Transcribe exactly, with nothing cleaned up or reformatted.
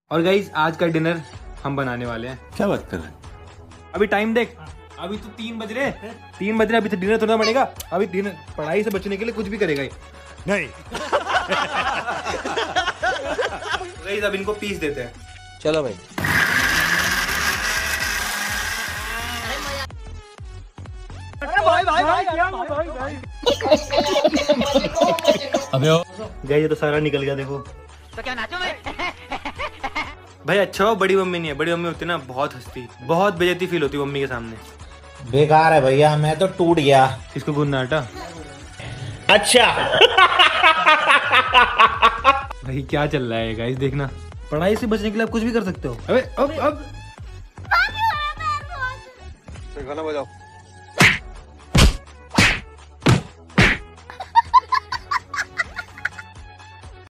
और गाइस आज का डिनर हम बनाने वाले हैं। क्या बात कर रहे हैं? अभी टाइम देख, अभी तो तीन बज रहे तीन बज रहे अभी तो डिनर थोड़ा बनेगा। अभी डिनर पढ़ाई से बचने के लिए कुछ भी करेगा ये। नहीं। गाइस अब इनको पीस देते हैं। चलो भाई। भाई भाई भाई क्या भाई भाई अबे गाइस ये तो सारा निकल गया देखो। तो क्या नाचो मैं? भाई अच्छा हो बड़ी मम्मी नहीं है, बड़ी मम्मी होती ना बहुत हंसती, बहुत बेइज्जती फील होती मम्मी के सामने। बेकार है भैया, मैं तो टूट गया। किसको गुन्ना हटा? अच्छा। भाई क्या चल रहा है गाइस, देखना पढ़ाई से बचने के लिए आप कुछ भी कर सकते हो। अबे अब अब गाना बजाओ।